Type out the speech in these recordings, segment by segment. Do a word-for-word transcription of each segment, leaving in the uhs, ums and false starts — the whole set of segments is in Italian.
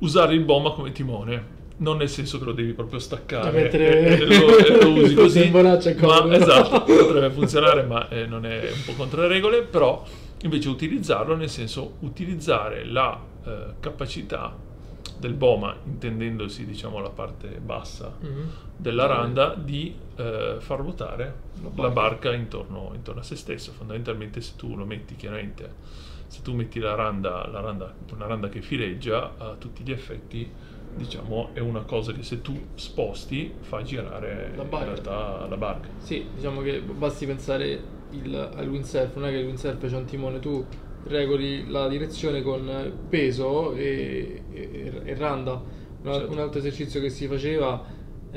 usare il boma come timone. Non nel senso che lo devi proprio staccare mettere... e, e, lo, e lo usi così, ma esatto, potrebbe funzionare, ma eh, non è un po' contro le regole, però invece utilizzarlo nel senso utilizzare la eh, capacità del boma, intendendosi diciamo la parte bassa mm-hmm. della randa, di eh, far ruotare la barca, la barca intorno, intorno a se stesso. Fondamentalmente se tu lo metti chiaramente, se tu metti la randa, la randa una randa che fileggia, a tutti gli effetti diciamo è una cosa che se tu sposti fa girare la barca. In realtà la barca. Sì, diciamo che basti pensare il, al windsurf, non è che il windsurf c'è un timone, tu regoli la direzione con peso e, e, e randa. Una, certo. Un altro esercizio che si faceva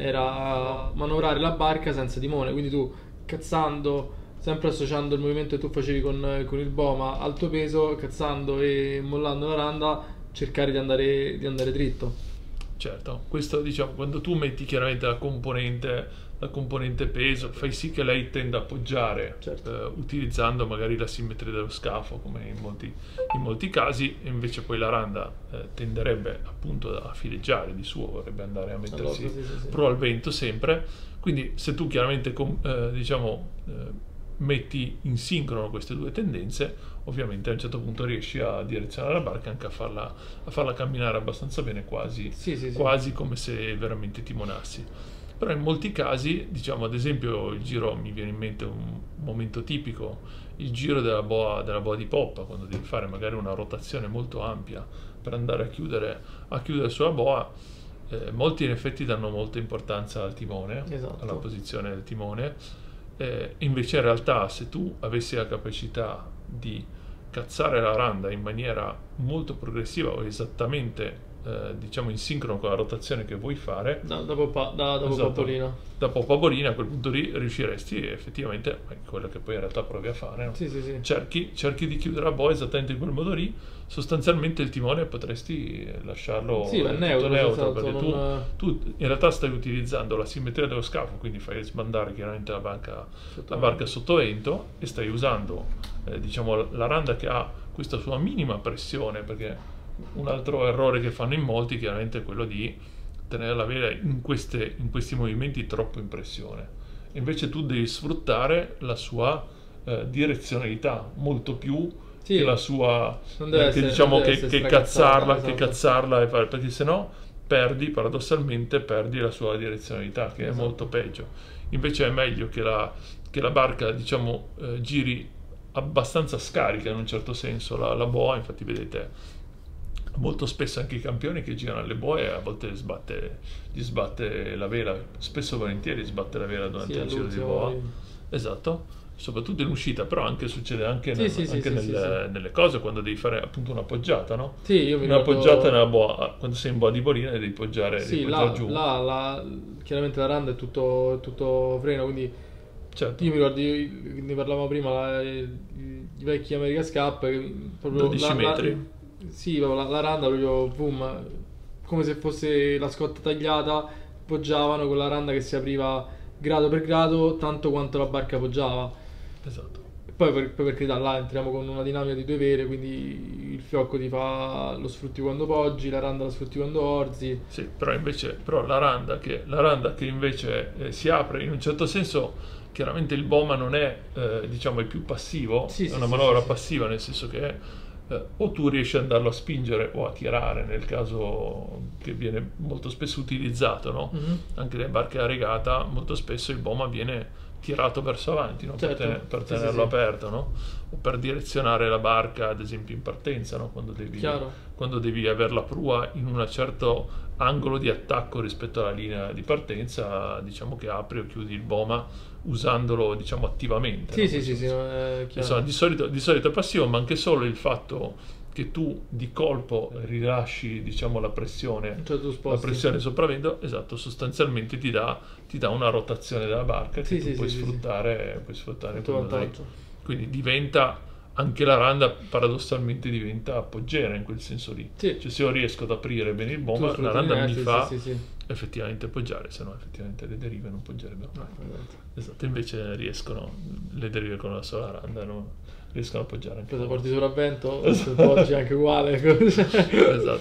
era manovrare la barca senza timone, quindi tu cazzando, sempre associando il movimento che tu facevi con, con il boma al tuo peso, cazzando e mollando la randa, cercare di andare, di andare dritto. Certo, questo diciamo quando tu metti chiaramente la componente, la componente peso, fai sì che lei tenda a appoggiare, certo. eh, utilizzando magari la simmetria dello scafo come in molti, in molti casi, e invece poi la randa eh, tenderebbe appunto a fileggiare di suo, vorrebbe andare a mettersi allora, sì, sì, sì. pro al vento sempre, quindi se tu chiaramente eh, diciamo eh, metti in sincrono queste due tendenze, ovviamente a un certo punto riesci a direzionare la barca, anche a farla, a farla camminare abbastanza bene, quasi, sì, sì, quasi sì. come se veramente timonassi. Però in molti casi, diciamo ad esempio il giro, mi viene in mente un momento tipico, il giro della boa, della boa di poppa, quando devi fare magari una rotazione molto ampia per andare a chiudere, a chiudere sulla boa, eh, molti in effetti danno molta importanza al timone, esatto. alla posizione del timone, eh, invece in realtà se tu avessi la capacità di cazzare la randa in maniera molto progressiva o esattamente eh, diciamo in sincrono con la rotazione che vuoi fare da, da, poppa, da, da esatto, poppolina da poppolina, a quel punto lì riusciresti effettivamente, quello che poi in realtà provi a fare, no? sì, sì, sì. cerchi, cerchi di chiudere la boa esattamente in quel modo lì, sostanzialmente il timone potresti lasciarlo sì, neutro, neutro perché non... tu, tu in realtà stai utilizzando la simmetria dello scafo, quindi fai sbandare chiaramente la barca, la barca sotto vento, e stai usando eh, diciamo la randa che ha questa sua minima pressione, perché un altro errore che fanno in molti chiaramente è quello di tenere la vela in, queste, in questi movimenti troppo in pressione. Invece tu devi sfruttare la sua eh, direzionalità molto più sì, che la sua non deve eh, essere, che diciamo non deve che, che cazzarla, esatto. che cazzarla e fare, perché sennò perdi, paradossalmente perdi la sua direzionalità, che esatto. è molto peggio. Invece è meglio che la, che la barca diciamo eh, giri abbastanza scarica in un certo senso la, la boa. Infatti vedete molto spesso anche i campioni che girano le boe a volte sbatte, gli sbatte la vela, spesso e volentieri sbatte la vela durante sì, il giro di boa, esatto, soprattutto in uscita, però anche succede anche, sì, nel, sì, anche sì, nel, sì, sì. nelle cose, quando devi fare appunto una poggiata, no? Sì, io mi una ricordo... poggiata nella boa, quando sei in boa di bolina devi poggiare, sì, devi là, giù. là, là, chiaramente la randa è tutto, è tutto freno, quindi certo. Io mi ricordo, io, ne parlavamo prima, la, i, i vecchi America Scap, proprio dodici la, metri. La, sì, la, la randa proprio boom, come se fosse la scotta tagliata, poggiavano con la randa che si apriva grado per grado, tanto quanto la barca poggiava. Esatto. E poi per, poi per carità là entriamo con una dinamica di due vele, quindi il fiocco ti fa lo sfrutti quando poggi, la randa la sfrutti quando orzi. Sì, però invece però la randa che, la randa che invece eh, si apre in un certo senso, chiaramente il boma non è eh, diciamo il più passivo, sì, è sì, una sì, manovra sì, passiva, nel senso che Eh, o tu riesci ad andarlo a spingere o a tirare, nel caso che viene molto spesso utilizzato, no? Mm-hmm. Anche nelle barche a regata molto spesso il boma viene tirato verso avanti, no? Certo. per, te, per sì, tenerlo sì, aperto, no? O per direzionare la barca ad esempio in partenza, no? Quando devi, quando devi avere la prua in un certo angolo di attacco rispetto alla linea di partenza, diciamo che apri o chiudi il boma usandolo diciamo attivamente. Sì, no? sì, sì, sì, è Insomma, di solito, di solito è passivo, ma anche solo il fatto che tu di colpo rilasci diciamo la pressione, cioè tu la pressione sopravvento, esatto, sostanzialmente ti dà, ti dà una rotazione della barca sì, che sì, tu puoi, sì, sfruttare, sì. puoi sfruttare in vantaggio. Quindi diventa anche la randa paradossalmente diventa appoggera in quel senso lì. Sì. Cioè se io riesco ad aprire bene il boma, la randa mi sì, fa sì, sì, sì. effettivamente appoggiare, se no effettivamente le derive non poggerebbero mai. No, esatto, invece riescono, le derive con la sola randa non riescono a appoggiare anche. Se porti sopravvento, se poggi anche uguale. Esatto.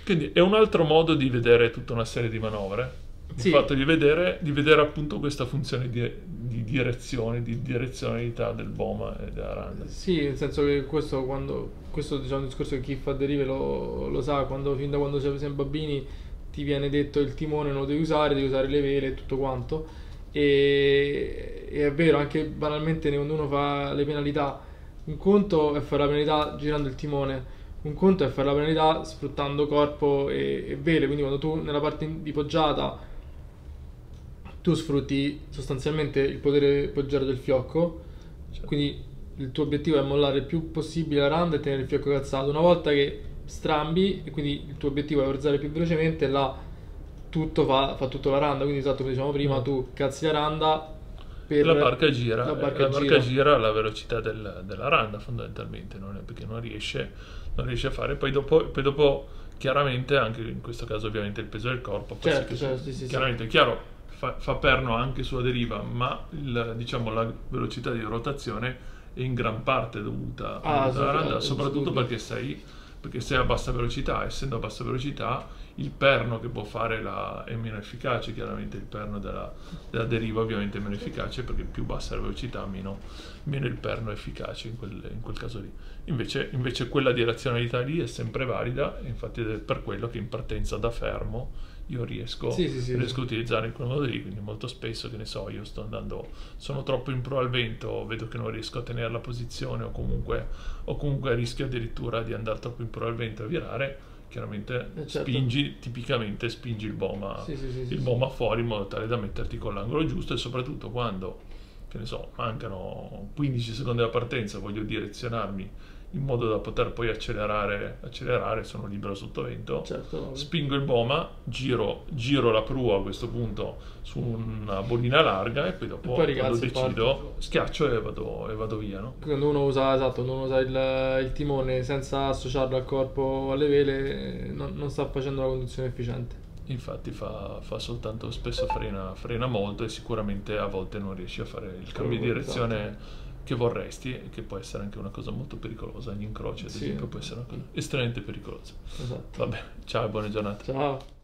Quindi è un altro modo di vedere tutta una serie di manovre. Il Sì. fatto di vedere, di vedere appunto questa funzione di, di direzione, di direzionalità del Boma e della Randa. Sì, nel senso che questo, quando, questo diciamo, è un discorso che chi fa derive lo, lo sa, quando, fin da quando siamo bambini ti viene detto il timone non lo devi usare, devi usare le vele e tutto quanto. E, e è vero, anche banalmente quando uno fa le penalità, un conto è fare la penalità girando il timone, un conto è fare la penalità sfruttando corpo e, e vele, quindi quando tu nella parte di poggiata tu sfrutti sostanzialmente il potere poggiare del fiocco, Certo. quindi il tuo obiettivo è mollare il più possibile la randa e tenere il fiocco calzato. Una volta che strambi, e quindi il tuo obiettivo è versare più velocemente, là tutto fa, fa tutto la randa, quindi esatto come dicevamo prima, Mm. tu calzi la randa per La barca gira, la la barca barca, gira. gira alla velocità del- della randa fondamentalmente, non è perché non riesce, non riesce a fare. Poi dopo, poi dopo chiaramente anche in questo caso ovviamente il peso del corpo fa sì Certo, che certo, tu- sì, sì, sì. chiaramente è chiaro fa, fa perno anche sulla deriva, ma il- diciamo la velocità di rotazione è in gran parte dovuta, Ah, dovuta alla sì, randa, sì, soprattutto indiscutibile. perché sei, perché sei a bassa velocità. Essendo a bassa velocità il perno che può fare la, è meno efficace. Chiaramente il perno della, della deriva ovviamente è meno efficace, perché più bassa la velocità meno, meno il perno è efficace in quel, in quel caso lì. Invece, invece quella direzionalità lì è sempre valida, e infatti è per quello che in partenza da fermo io riesco, Sì, sì, sì, riesco sì. a utilizzare in quel modo lì. Quindi molto spesso, che ne so, io sto andando, sono troppo in pro al vento, vedo che non riesco a tenere la posizione, o comunque, o comunque rischio addirittura di andare troppo in pro al vento e virare, chiaramente Eh, certo. spingi, tipicamente spingi il Boma, Sì, sì, sì, sì, il sì. Boma fuori, in modo tale da metterti con l'angolo giusto. E soprattutto quando, che ne so, mancano quindici secondi alla partenza, voglio direzionarmi in modo da poter poi accelerare, accelerare sono libero sotto vento, Certo, spingo il Boma, giro, giro la prua a questo punto su una bolina larga, e poi dopo E poi quando ricalzi e decido schiaccio e vado, e vado via, no? quando uno usa, esatto, quando uno usa il, il timone senza associarlo al corpo o alle vele, eh, non, non sta facendo la conduzione efficiente. Infatti fa, fa soltanto, spesso frena, frena molto, e sicuramente a volte non riesci a fare il cambio di direzione che vorresti, e che può essere anche una cosa molto pericolosa. Gli incroci ad Sì. esempio può essere una cosa estremamente pericolosa. Esatto. Vabbè, ciao e buona giornata. Ciao.